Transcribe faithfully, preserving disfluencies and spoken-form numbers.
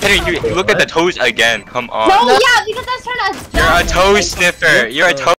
Henry, you look at the toes again. Come on. No, yeah, because that's her. You're a toe sniffer. You're a toe.